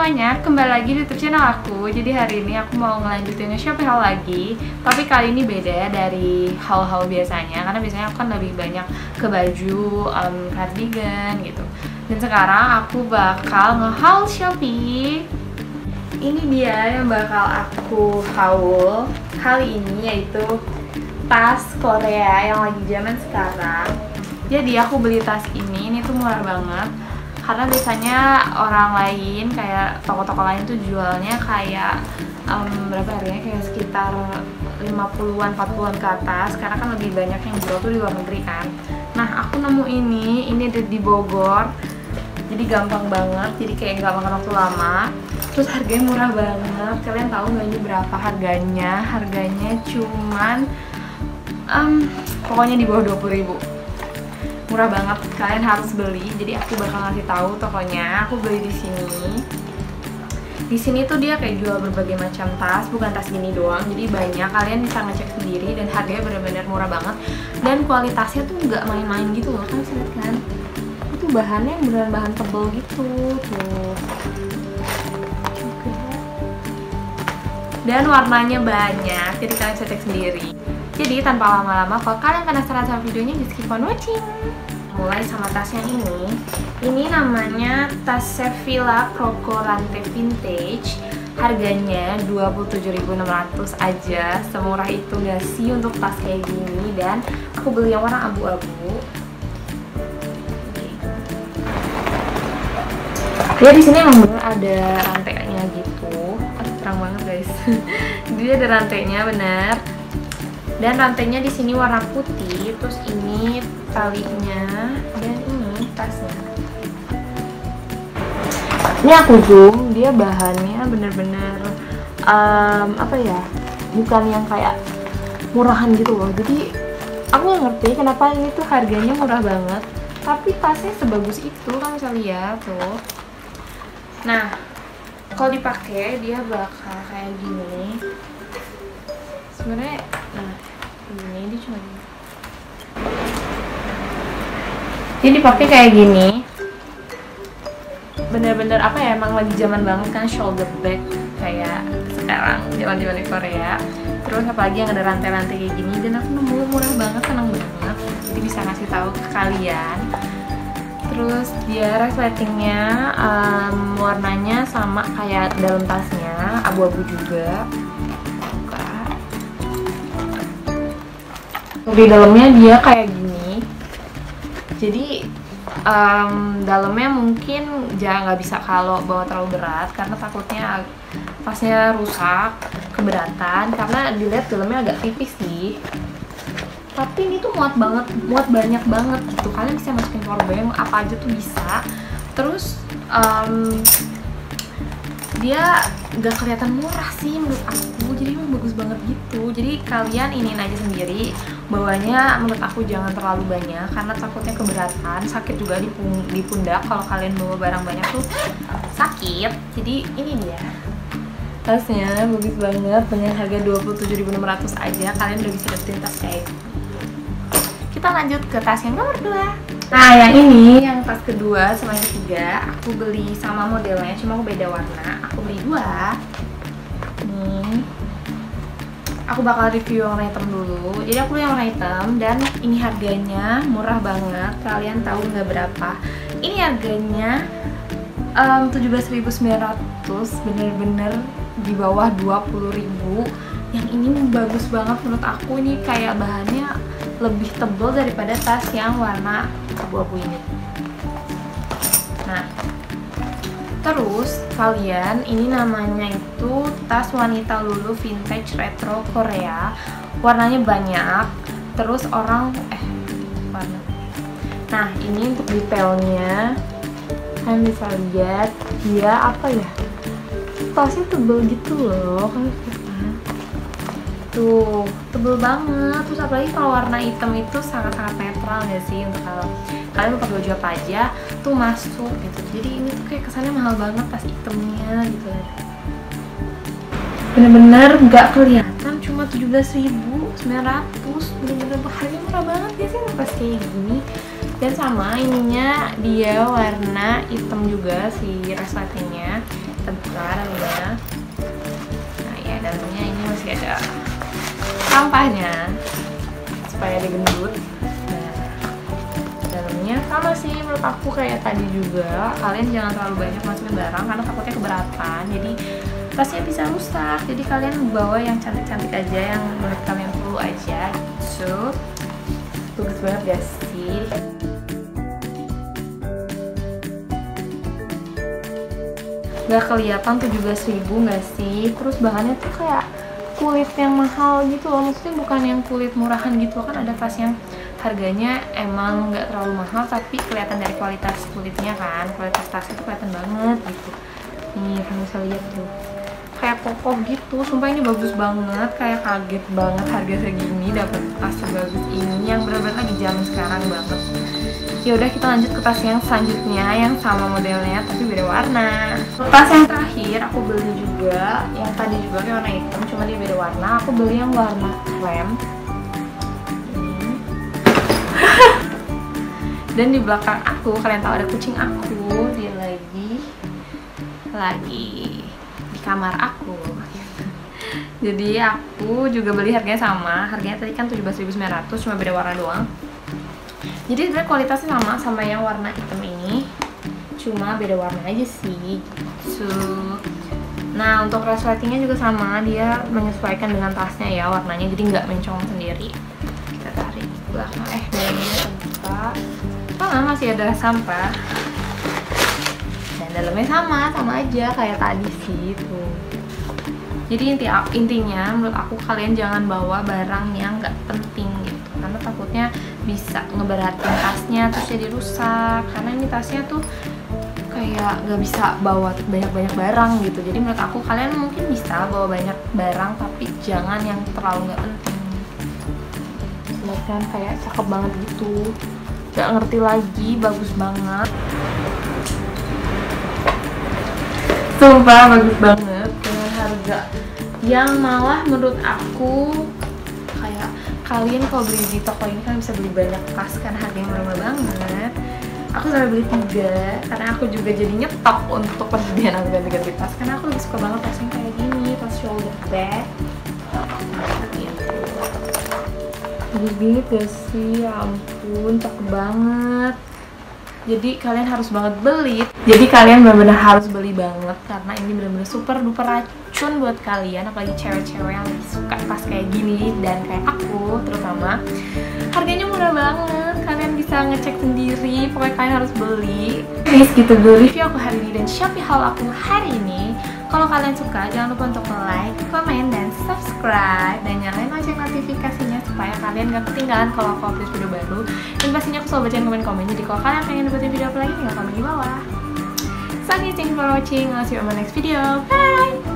semuanya, kembali lagi di YouTube channel aku. Jadi hari ini aku mau ngelanjutin nge-shopping haul lagi. Tapi kali ini beda dari haul-haul biasanya, karena biasanya aku kan lebih banyak ke baju, cardigan gitu. Dan sekarang aku bakal nge-haul Shopee. Ini dia yang bakal aku haul kali ini, yaitu tas Korea yang lagi zaman sekarang. Jadi aku beli tas ini tuh murah banget. Karena biasanya orang lain, kayak toko-toko lain tuh jualnya kayak berapa harganya, kayak sekitar 50-an, 40-an ke atas. Karena kan lebih banyak yang jual tuh di luar negeri kan. Nah aku nemu ini ada di Bogor. Jadi gampang banget, jadi kayak nggak makan waktu lama. Terus harganya murah banget. Kalian tahu nggak ini berapa harganya? Harganya cuman pokoknya di bawah 20.000. Murah banget, kalian harus beli. Jadi aku bakal ngasih tahu tokonya. Aku beli di sini. Di sini tuh dia kayak jual berbagai macam tas, bukan tas gini doang. Jadi banyak, kalian bisa ngecek sendiri dan harganya benar-benar murah banget. Dan kualitasnya tuh nggak main-main gitu loh, kalian bisa lihat kan? Itu bahannya yang beneran bahan tebel gitu tuh. Dan warnanya banyak, jadi kalian bisa cek sendiri. Jadi tanpa lama-lama, kalau kalian penasaran sama videonya, di skip on watching. Mulai sama tas yang ini. Ini namanya tas Sevilla Croco Lante Vintage. Harganya 27.600 aja. Semurah itu gak sih untuk tas kayak gini? Dan aku beli yang warna abu-abu. Ya di sini emang bener ada rantainya gitu. Aduh, terang banget guys. Dia ada rantainya bener. Dan rantainya di sini warna putih, terus ini talinya, dan ini tasnya. Ini aku zoom, dia bahannya bener-bener apa ya? Bukan yang kayak murahan gitu loh. Jadi aku nggak ngerti kenapa ini tuh harganya murah banget, tapi tasnya sebagus itu, kan bisa lihat tuh. Nah, kalau dipakai dia bakal kayak gini. Sebenarnya, nah ini dia cuma gini. Jadi dipakai kayak gini. Bener-bener apa ya, emang lagi zaman banget kan shoulder bag kayak sekarang, zaman-zaman di Korea. Terus apalagi yang ada rantai-rantai kayak gini, dan aku nemu murah banget, seneng banget. Jadi bisa ngasih tahu ke kalian. Terus dia resletingnya warnanya sama kayak dalam tasnya, abu-abu juga. Di dalamnya dia kayak gini. Jadi dalamnya mungkin nggak bisa kalau bawa terlalu berat, karena takutnya tasnya rusak, keberatan. Karena dilihat dalamnya agak tipis sih. Tapi ini tuh muat banyak banget gitu. Kalian bisa masukin powerbank, apa aja tuh bisa. Terus dia nggak kelihatan murah sih menurut aku, jadi emang bagus banget gitu. Jadi kalian iniin aja sendiri, bawanya menurut aku jangan terlalu banyak karena takutnya keberatan, sakit juga di pundak. Kalau kalian bawa barang banyak tuh sakit. Jadi ini dia tasnya, bagus banget dengan harga 27.600 aja. Kalian udah bisa dapetin tas kayak gitu. Kita lanjut ke tas yang nomor 2. Nah yang ini, yang tas kedua sama yang ketiga, aku beli sama modelnya, cuma aku beda warna. Aku beli 2. Nih, aku bakal review yang warna hitam dulu. Jadi aku beli yang warna hitam, dan ini harganya murah banget. Kalian tahu nggak berapa? Ini harganya 17.900, bener-bener di bawah 20.000. Yang ini bagus banget menurut aku. Ini kayak bahannya lebih tebal daripada tas yang warna abu-abu ini. Nah, terus kalian, ini namanya itu tas wanita Lulu Vintage Retro Korea. Warnanya banyak. Terus warna. Nah, ini untuk detailnya. Kalian bisa lihat dia apa ya? Tasnya tebel gitu loh. Tuh, tebel banget. Terus apalagi kalau warna hitam itu sangat-sangat netral gak sih? Untuk kalau kalian mau pakai baju apa aja tuh masuk gitu. Jadi ini tuh kayak kesannya mahal banget tas hitamnya gitu. Bener-bener gak kelihatan, cuma 17.900. Bener-bener harganya murah banget ya sih pas kayak gini. Dan sama ininya dia warna hitam juga si resletingnya. Kita buka dalamnya. Nah ya, dalamnya ini masih ada sampahnya supaya digendut. Nah, dalamnya sama sih menurut aku kayak tadi juga. Kalian jangan terlalu banyak masukin barang karena takutnya keberatan. Jadi tasnya bisa rusak. Jadi kalian bawa yang cantik-cantik aja, yang menurut kalian perlu aja. So, bagus banget gak sih? Gak kelihatan 17.000 gak sih? Terus bahannya tuh kayak kulit yang mahal gitu loh, maksudnya bukan yang kulit murahan gitu loh. Kan ada tas yang harganya emang nggak terlalu mahal tapi kelihatan dari kualitas kulitnya kan, kualitas tasnya tuh kelihatan banget gitu. Nih kalian bisa lihat tuh, kayak kokoh gitu. Sumpah ini bagus banget, kayak kaget banget harga segini dapat tas sebagus ini yang benar-benar lagi zaman sekarang banget. Ya udah, kita lanjut ke tas yang selanjutnya yang sama modelnya tapi beda warna. Tas yang terakhir aku beli juga, yang tadi juga kayak warna hitam cuma dia beda warna. Aku beli yang warna krem. Dan di belakang aku, kalian tahu ada kucing aku, dia lagi di kamar aku. Jadi aku juga beli harganya sama, harganya tadi kan 17.900, cuma beda warna doang. Jadi sebenarnya kualitasnya sama yang warna hitam ini, cuma beda warna aja sih gitu. Nah untuk resletingnya juga sama, dia menyesuaikan dengan tasnya ya warnanya, jadi nggak mencong sendiri. Kita tarik ke belakang, dalamnya terbuka. Masih ada sampah. Dan dalamnya sama aja kayak tadi sih tuh. Jadi intinya menurut aku kalian jangan bawa barang yang nggak penting gitu, karena takutnya bisa ngeberatin tasnya terus jadi rusak. Karena ini tasnya tuh kayak nggak bisa bawa banyak barang gitu. Jadi menurut aku kalian mungkin bisa bawa banyak barang tapi jangan yang terlalu nggak penting. Lihat kan kayak cakep banget gitu, nggak ngerti lagi, bagus banget. Sumpah bagus banget dengan harga yang malah menurut aku kayak kalian kalau beli di toko ini kan bisa beli banyak tas kan, harganya murah banget. Aku sampai beli 3 karena aku juga jadi nyetok untuk persediaan aku ganti-ganti tas, karena aku lebih suka banget tas yang kayak gini, tas shoulder bag. Bagus banget gak sih? Ya ampun, cakep banget. Jadi kalian harus banget beli. Jadi kalian benar-benar harus beli banget karena ini benar-benar super duper racun buat kalian, apalagi cewek-cewek yang lebih suka tas kayak gini dan kayak aku terutama. Harganya murah banget, kalian bisa ngecek sendiri. Pokoknya kalian harus beli. Guys, gitu dulu review aku hari ini dan Shopee haul aku hari ini. Kalau kalian suka, jangan lupa untuk like, komen, dan subscribe, dan nyalain lonceng notifikasinya supaya kalian gak ketinggalan kalau aku upload video baru. Dan pastinya aku selalu bacain komen-komen, jadi kalau kalian pengen dapetin video apa lagi tinggal komen di bawah. So, thanks for watching. I'll see you on my next video. Bye!